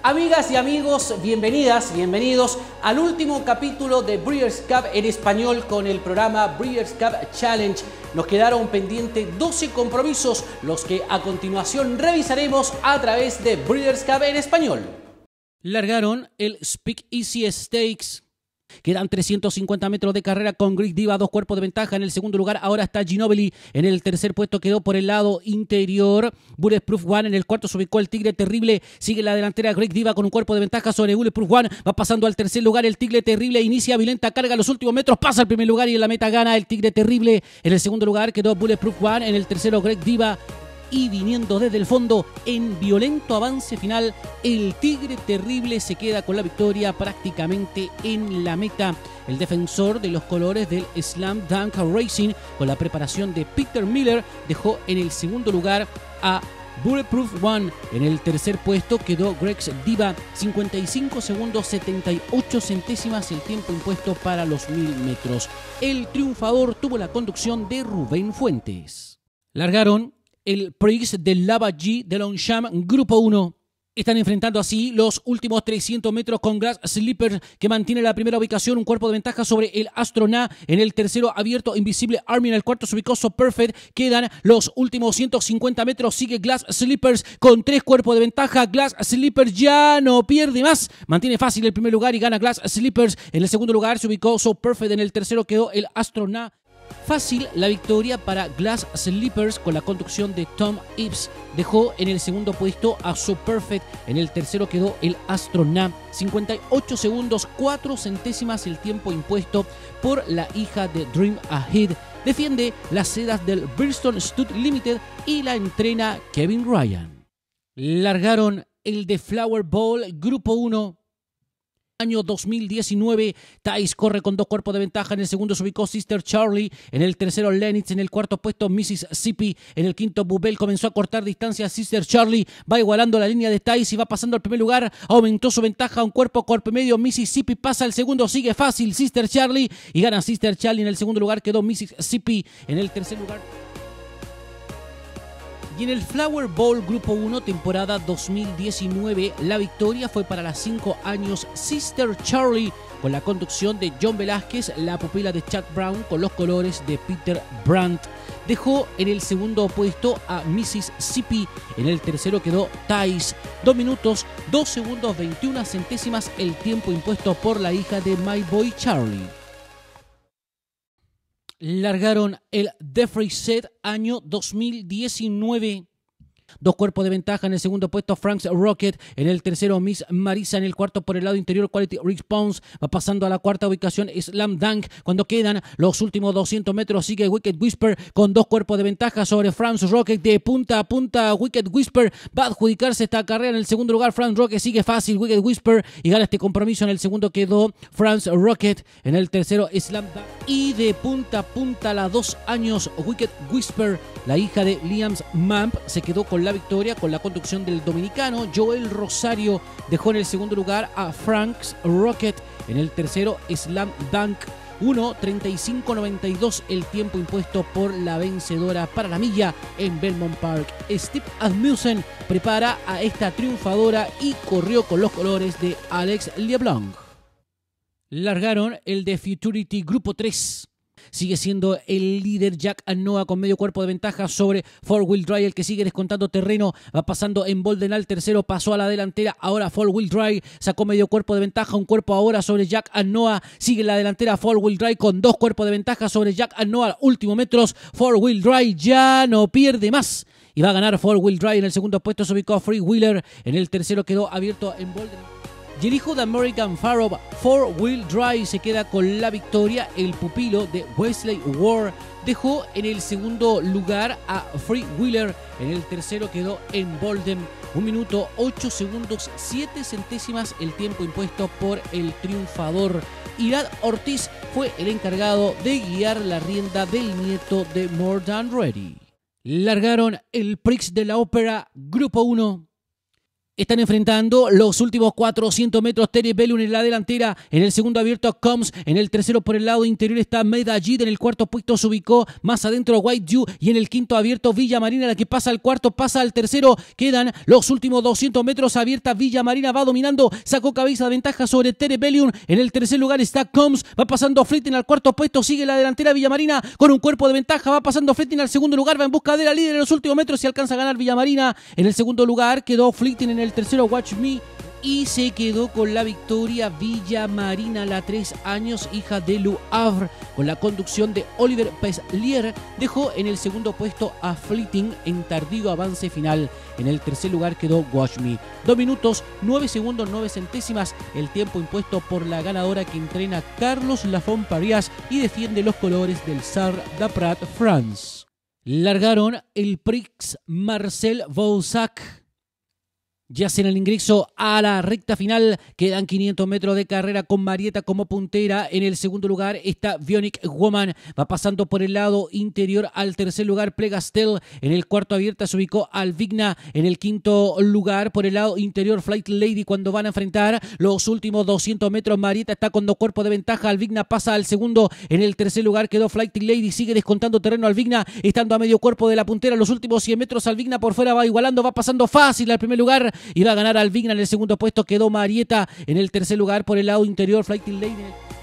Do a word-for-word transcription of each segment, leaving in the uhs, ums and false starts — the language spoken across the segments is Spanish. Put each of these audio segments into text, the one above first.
Amigas y amigos, bienvenidas, bienvenidos al último capítulo de Breeders' Cup en español con el programa Breeders' Cup Challenge. Nos quedaron pendientes doce compromisos, los que a continuación revisaremos a través de Breeders' Cup en español. Largaron el Speak Easy Stakes. Quedan trescientos cincuenta metros de carrera con Greek Diva, dos cuerpos de ventaja. En el segundo lugar ahora está Ginobili. En el tercer puesto quedó por el lado interior Bulletproof One. En el cuarto se ubicó el Tigre Terrible. Sigue la delantera Greek Diva con un cuerpo de ventaja sobre Bulletproof One. Va pasando al tercer lugar el Tigre Terrible. Inicia violenta carga los últimos metros. Pasa al primer lugar y en la meta gana el Tigre Terrible. En el segundo lugar quedó Bulletproof One. En el tercero Greek Diva. Y viniendo desde el fondo en violento avance final, el Tigre Terrible se queda con la victoria prácticamente en la meta. El defensor de los colores del Slam Dunk Racing, con la preparación de Peter Miller, dejó en el segundo lugar a Bulletproof One. En el tercer puesto quedó Greek Diva, cincuenta y cinco segundos setenta y ocho centésimas el tiempo impuesto para los mil metros. El triunfador tuvo la conducción de Rubén Fuentes. Largaron el Prix de Lava G de Longchamp, Grupo uno. Están enfrentando así los últimos trescientos metros con Glass Slippers, que mantiene la primera ubicación, un cuerpo de ventaja sobre el Astronaut. En el tercero abierto Invisible Army. En el cuarto se ubicó So Perfect. Quedan los últimos ciento cincuenta metros. Sigue Glass Slippers con tres cuerpos de ventaja. Glass Slippers ya no pierde más. Mantiene fácil el primer lugar y gana Glass Slippers. En el segundo lugar se ubicó So Perfect. En el tercero quedó el Astronaut. Fácil la victoria para Glass Slippers con la conducción de Tom Ives. Dejó en el segundo puesto a So Perfect. En el tercero quedó el Astronaut. cincuenta y ocho segundos, cuatro centésimas el tiempo impuesto por la hija de Dream Ahead. Defiende las sedas del Bristol Stud Limited y la entrena Kevin Ryan. Largaron el The Flower Bowl Grupo uno. Año dos mil diecinueve, Thais corre con dos cuerpos de ventaja. En el segundo se ubicó Sister Charlie. En el tercero Lennox. En el cuarto puesto Mississippi. En el quinto Bubel comenzó a cortar distancia. Sister Charlie va igualando la línea de Thais y va pasando al primer lugar. Aumentó su ventaja un cuerpo, cuerpo y medio. Mississippi pasa al segundo. Sigue fácil Sister Charlie y gana Sister Charlie. En el segundo lugar quedó Mississippi. En el tercer lugar. Y en el Flower Bowl Grupo uno, temporada dos mil diecinueve, la victoria fue para las cinco años Sister Charlie, con la conducción de John Velázquez, la pupila de Chad Brown, con los colores de Peter Brandt. Dejó en el segundo puesto a Mississippi. En el tercero quedó Thais. dos minutos, dos segundos, veintiuna centésimas el tiempo impuesto por la hija de My Boy Charlie. Largaron el Jeffrey Set año dos mil diecinueve. Dos cuerpos de ventaja. En el segundo puesto Frank's Rocket. En el tercero Miss Marisa. En el cuarto por el lado interior Quality Response. Va pasando a la cuarta ubicación Slam Dunk. Cuando quedan los últimos doscientos metros sigue Wicked Whisper con dos cuerpos de ventaja sobre Frank's Rocket. De punta a punta Wicked Whisper va a adjudicarse esta carrera. En el segundo lugar Frank's Rocket sigue fácil Wicked Whisper y gana este compromiso. En el segundo quedó Frank's Rocket. En el tercero Slam Dunk. Y de punta a punta a las dos años Wicked Whisper, la hija de Liam's Mamp, se quedó con la victoria con la conducción del dominicano Joel Rosario. Dejó en el segundo lugar a Frank's Rocket. En el tercero Slam Dunk. uno treinta y cinco noventa y dos el tiempo impuesto por la vencedora para la milla en Belmont Park. Steve Asmussen prepara a esta triunfadora y corrió con los colores de Alex LeBlanc. Largaron el de Futurity Grupo tres. Sigue siendo el líder Jack Anoa con medio cuerpo de ventaja sobre Four Wheel Drive, el que sigue descontando terreno. Va pasando en Bolden al tercero, pasó a la delantera. Ahora Four Wheel Drive sacó medio cuerpo de ventaja, un cuerpo ahora sobre Jack Anoa. Sigue la delantera Four Wheel Drive con dos cuerpos de ventaja sobre Jack Anoa. Último metros, Four Wheel Drive ya no pierde más y va a ganar Four Wheel Drive. En el segundo puesto se ubicó Free Wheeler. En el tercero quedó abierto en Bolden. Y el hijo de American Pharoah, Four Wheel Drive, se queda con la victoria. El pupilo de Wesley Ward dejó en el segundo lugar a Free Wheeler. En el tercero quedó en Bolden. Un minuto, ocho segundos, siete centésimas el tiempo impuesto por el triunfador. Irad Ortiz fue el encargado de guiar la rienda del nieto de More Than Ready. Largaron el Prix de la Ópera Grupo uno. Están enfrentando los últimos cuatrocientos metros. Tere Bellum en la delantera. En el segundo abierto Combs. En el tercero por el lado interior está Medallid. En el cuarto puesto se ubicó más adentro White Dew. Y en el quinto abierto Villa Marina, la que pasa al cuarto, pasa al tercero. Quedan los últimos doscientos metros. Abierta Villa Marina, va dominando. Sacó cabeza de ventaja sobre Tere Bellum. En el tercer lugar está Combs. Va pasando Fleeting al cuarto puesto. Sigue la delantera Villa Marina con un cuerpo de ventaja. Va pasando Fleeting al segundo lugar. Va en busca de la líder en los últimos metros. Si alcanza a ganar Villa Marina. En el segundo lugar quedó Fleeting. En el tercero Watch Me y se quedó con la victoria Villa Marina, la tres años hija de Le Havre, con la conducción de Oliver Peslier. Dejó en el segundo puesto a Fleeting en tardío avance final. En el tercer lugar quedó Watch Me. dos minutos, nueve segundos, nueve centésimas, el tiempo impuesto por la ganadora que entrena Carlos Lafont Parias y defiende los colores del Sar da Prat, France. Largaron el Prix Marcel Voussac. Ya en el ingreso a la recta final, quedan quinientos metros de carrera con Marietta como puntera. En el segundo lugar está Bionic Woman, va pasando por el lado interior al tercer lugar Plegastel. En el cuarto abierta se ubicó Alvigna. En el quinto lugar por el lado interior Flight Lady. Cuando van a enfrentar los últimos doscientos metros, Marietta está con dos cuerpos de ventaja. Alvigna pasa al segundo. En el tercer lugar quedó Flight Lady, sigue descontando terreno Alvigna, estando a medio cuerpo de la puntera. Los últimos cien metros Alvigna por fuera va igualando, va pasando fácil al primer lugar. Iba a ganar Alvigna. En el segundo puesto quedó Marietta. En el tercer lugar por el lado interior Flighty Lady.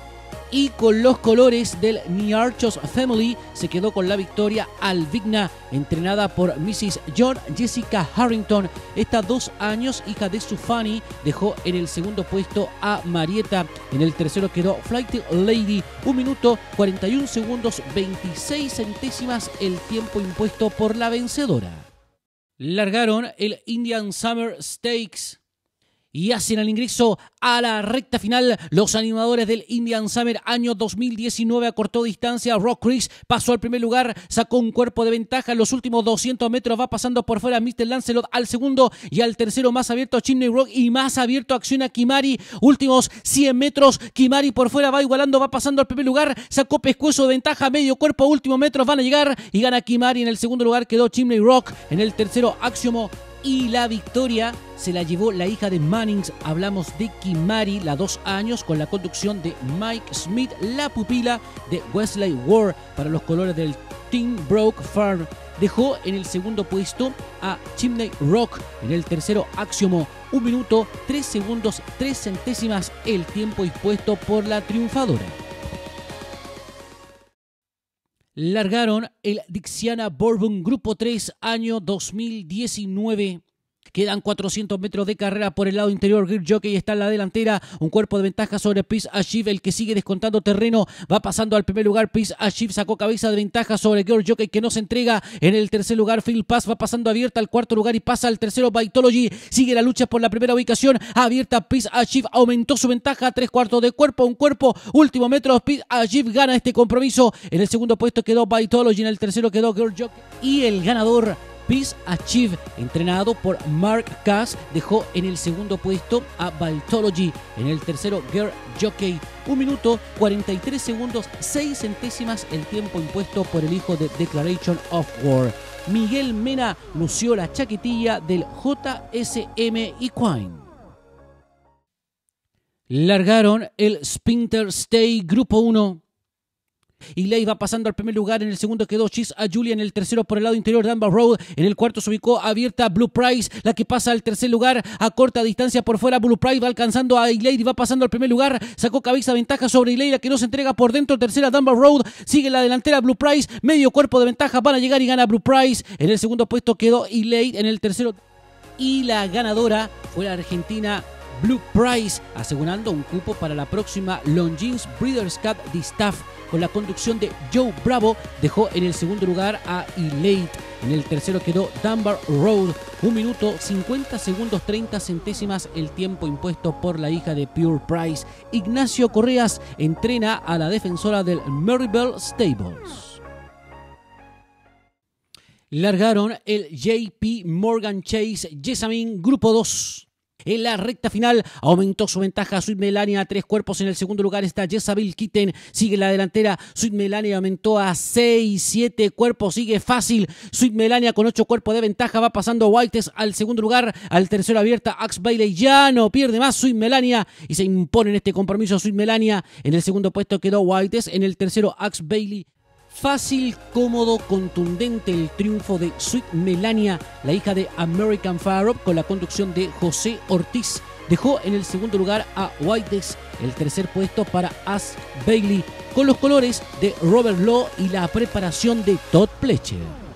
Y con los colores del Niarchos Family se quedó con la victoria Alvigna, entrenada por missus John Jessica Harrington. Esta dos años hija de Sufani dejó en el segundo puesto a Marietta. En el tercero quedó Flighty Lady. un minuto, cuarenta y un segundos, veintiséis centésimas el tiempo impuesto por la vencedora. Largaron el Indian Summer Stakes y hacen el ingreso a la recta final los animadores del Indian Summer año dos mil diecinueve. A cortó distancia Rock Chris, pasó al primer lugar, sacó un cuerpo de ventaja. En los últimos doscientos metros va pasando por fuera mister Lancelot al segundo, y al tercero más abierto Chimney Rock y más abierto acciona Kimari. Últimos cien metros, Kimari por fuera va igualando, va pasando al primer lugar, sacó pescuezo de ventaja, medio cuerpo, últimos metros van a llegar y gana Kimari. En el segundo lugar quedó Chimney Rock. En el tercero Axiomo. Y la victoria se la llevó la hija de Mannings. Hablamos de Kimari, la dos años, con la conducción de Mike Smith, la pupila de Wesley Ward, para los colores del Team Broke Farm. Dejó en el segundo puesto a Chimney Rock. En el tercero Axiomo. un minuto, tres segundos, tres centésimas el tiempo impuesto por la triunfadora. Largaron el Dixiana Bourbon Grupo tres año dos mil diecinueve. Quedan cuatrocientos metros de carrera por el lado interior. Girl Jockey está en la delantera. Un cuerpo de ventaja sobre Peace Achieve, el que sigue descontando terreno. Va pasando al primer lugar. Peace Achieve sacó cabeza de ventaja sobre Girl Jockey, que no se entrega. En el tercer lugar, Phil Pass va pasando abierta al cuarto lugar y pasa al tercero Vitology. Sigue la lucha por la primera ubicación. Abierta Peace Achieve aumentó su ventaja a tres cuartos de cuerpo. Un cuerpo, último metro. Peace Achieve gana este compromiso. En el segundo puesto quedó Vitology. En el tercero quedó Girl Jockey. Y el ganador, Peace Achieve, entrenado por Mark Cass, dejó en el segundo puesto a Vitology. En el tercero, Girl Jockey. un minuto, cuarenta y tres segundos, seis centésimas el tiempo impuesto por el hijo de Declaration of War. Miguel Mena lució la chaquetilla del J S M Equine. Largaron el Spinter Stay Grupo uno. Y Ley va pasando al primer lugar. En el segundo quedó Cheese a Julia. En el tercero por el lado interior Dunbar Road. En el cuarto se ubicó abierta Blue Price, la que pasa al tercer lugar a corta distancia por fuera. Blue Price va alcanzando a Lady, va pasando al primer lugar, sacó cabeza ventaja sobre Ley, la que no se entrega por dentro. Tercera Dunbar Road, sigue la delantera Blue Price, medio cuerpo de ventaja, van a llegar y gana Blue Price. En el segundo puesto quedó Lady. En el tercero, y la ganadora fue la argentina Blue Price, asegurando un cupo para la próxima Longines Breeders' Cup Distaff. Con la conducción de Joe Bravo, dejó en el segundo lugar a Elate. En el tercero quedó Dunbar Road. un minuto, cincuenta segundos, treinta centésimas el tiempo impuesto por la hija de Pure Price. Ignacio Correas entrena a la defensora del Maribel Stables. Largaron el J P Morgan Chase Jessamine Grupo dos. En la recta final aumentó su ventaja Sweet Melania a tres cuerpos. En el segundo lugar está Jezabel Kitten. Sigue la delantera. Sweet Melania aumentó a seis, siete cuerpos. Sigue fácil. Sweet Melania con ocho cuerpos de ventaja. Va pasando Whites al segundo lugar. Al tercero abierta Axe Bailey. Ya no pierde más Sweet Melania. Y se impone en este compromiso Sweet Melania. En el segundo puesto quedó Whites. En el tercero Axe Bailey. Fácil, cómodo, contundente el triunfo de Sweet Melania, la hija de American Pharoah, con la conducción de José Ortiz. Dejó en el segundo lugar a Whites, el tercer puesto para Axe Bailey, con los colores de Robert Law y la preparación de Todd Pletcher.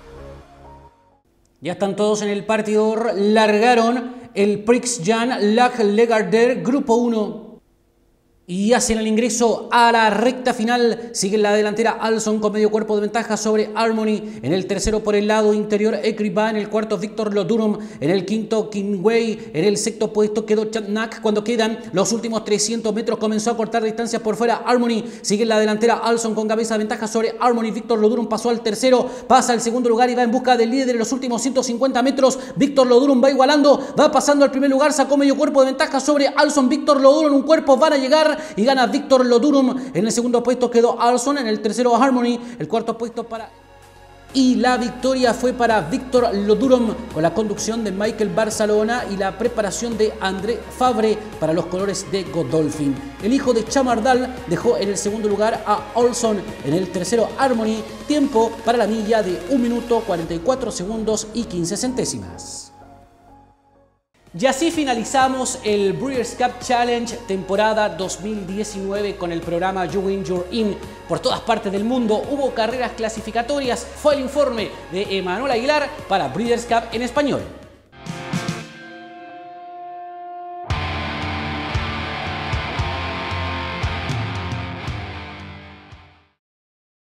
Ya están todos en el partidor, largaron el Prix Jean Lac Lagardère Grupo uno. Y hacen el ingreso a la recta final. Sigue en la delantera Alson con medio cuerpo de ventaja sobre Harmony. En el tercero por el lado interior Ecriba. En el cuarto Victor Lodurum. En el quinto Kingway. En el sexto puesto quedó Chatnak. Cuando quedan los últimos trescientos metros comenzó a cortar distancias por fuera Harmony. Sigue en la delantera Alson con cabeza de ventaja sobre Harmony. Victor Lodurum pasó al tercero. Pasa al segundo lugar y va en busca del líder en los últimos ciento cincuenta metros. Victor Lodurum va igualando. Va pasando al primer lugar. Sacó medio cuerpo de ventaja sobre Alson. Victor Lodurum un cuerpo. Van a llegar y gana Victor Lodurum. En el segundo puesto quedó Alson, en el tercero Harmony, el cuarto puesto para... Y la victoria fue para Victor Lodurum con la conducción de Michael Barcelona y la preparación de André Fabre para los colores de Godolphin. El hijo de Chamardal dejó en el segundo lugar a Olson, en el tercero Harmony, tiempo para la milla de un minuto cuarenta y cuatro segundos y quince centésimas. Y así finalizamos el Breeders' Cup Challenge temporada dos mil diecinueve con el programa You Win You're In. Por todas partes del mundo hubo carreras clasificatorias. Fue el informe de Emanuel Aguilar para Breeders' Cup en español.